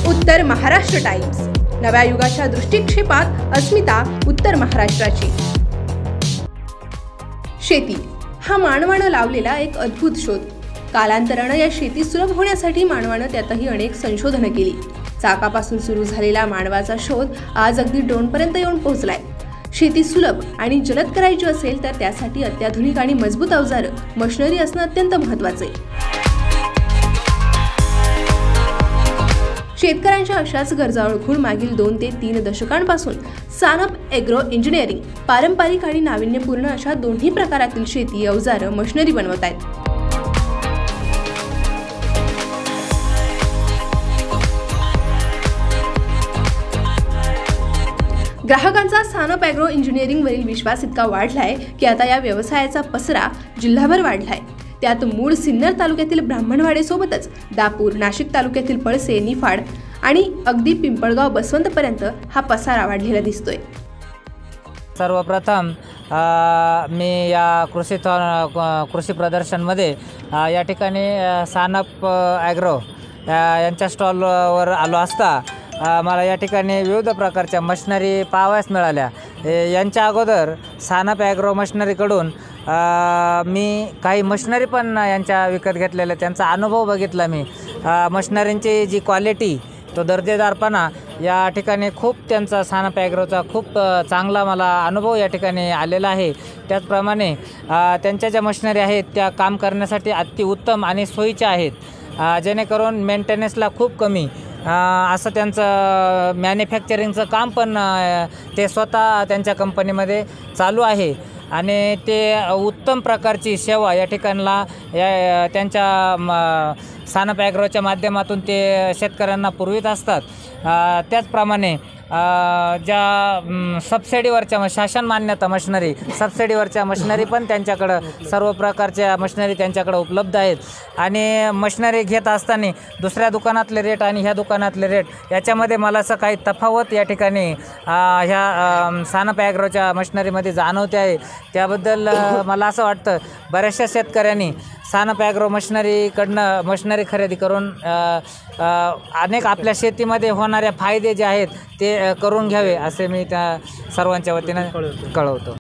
उत्तर महाराष्ट्र टाइम्स, नव्या युगाच्या दृष्टिक्षेपात अस्मिता उत्तर महाराष्ट्राची। शेती हा मानवानं लावलेला एक अद्भुत शोध। कालांतरानं या शेती सुलभ होण्यासाठी मानवानं त्यातही अनेक संशोधनं केली। चाकापासून सुरू झालेला मानवाचा शोध आज अगदी ड्रोनपर्यंत येऊन पोहोचलाय। शेती सुलभ आणि जलद करायची असेल तर त्यासाठी अत्याधुनिक आणि मजबूत अवजारं, मशिनरी असणं अत्यंत महत्त्वाचे। शेतकऱ्यांच्या अशाच गरजा ओळखून मागील 2 ते 3 दशकांपासून सानप ॲग्रो इंजिनिअरिंग पारंपरिक आणि नाविन्यपूर्ण अशा दोन्ही प्रकारातील शेती अवजारं, मशिनरी बनवत आहेत। ग्राहकांचा सानप ॲग्रो इंजिनिअरिंगवरील विश्वास इतका वाढलाय की आता या व्यवसायाचा पसरा जिल्हाभर वाढलाय। त्यात मूळ सिन्नर तालुक्यातील ब्राह्मणवाडेसोबतच दापूर, नाशिक तालुक्यातील पळसे, निफाड आणि अगदी पिंपळगाव, बसवंतपर्यंत हा पसारा वाढलेला दिसतोय। सर्वप्रथम मी या कृषी प्रदर्शनमध्ये या ठिकाणी सानप ॲग्रो यांच्या स्टॉलवर आलो असता मला या ठिकाणी विविध प्रकारच्या मशिनरी पाहावयास मिळाल्या। यांच्या अगोदर सानप ॲग्रो मशिनरीकडून मी काही मशिनरी पण यांच्या विकत घेतलेल्या, त्यांचा अनुभव बघितला मी। मशिनरींची जी क्वालिटी, तो दर्जेदारपणा या ठिकाणी खूप त्यांचा सानप ॲग्रोचा खूप चांगला मला अनुभव या ठिकाणी आलेला आहे। त्याचप्रमाणे त्यांच्या ज्या मशिनरी आहेत त्या काम करण्यासाठी अति उत्तम आणि सोयीच्या आहेत, जेणेकरून मेंटेनन्सला खूप कमी असं त्यांचं मॅन्युफॅक्चरिंगचं काम पण ते स्वतः त्यांच्या कंपनीमध्ये चालू आहे आणि ते उत्तम प्रकारची सेवा या ठिकाणला त्यांच्या सानप ॲग्रोच्या माध्यमातून ते शेतकऱ्यांना पुरवित असतात। त्याचप्रमाणे ज्या सबसिडीवरच्या शासन मान्यता मशिनरी, सबसिडीवरच्या मशिनरी पण त्यांच्याकडं सर्व प्रकारच्या मशिनरी त्यांच्याकडं उपलब्ध आहेत। आणि मशिनरी घेत असताना दुसऱ्या दुकानातले रेट आणि ह्या दुकानातले रेट याच्यामध्ये मला असं काही तफावत या ठिकाणी ह्या सानप ॲग्रोच्या मशिनरीमध्ये जाणवते आहे। त्याबद्दल मला असं वाटतं बऱ्याचशा शेतकऱ्यांनी सानप ॲग्रो मशिनरीकडनं मशिनरी खरेदी करून अनेक आपल्या शेतीमध्ये होणारे फायदे जे आहेत ते करून घ्यावे असे मी त्या सर्वांच्या वतीनं कळवतो।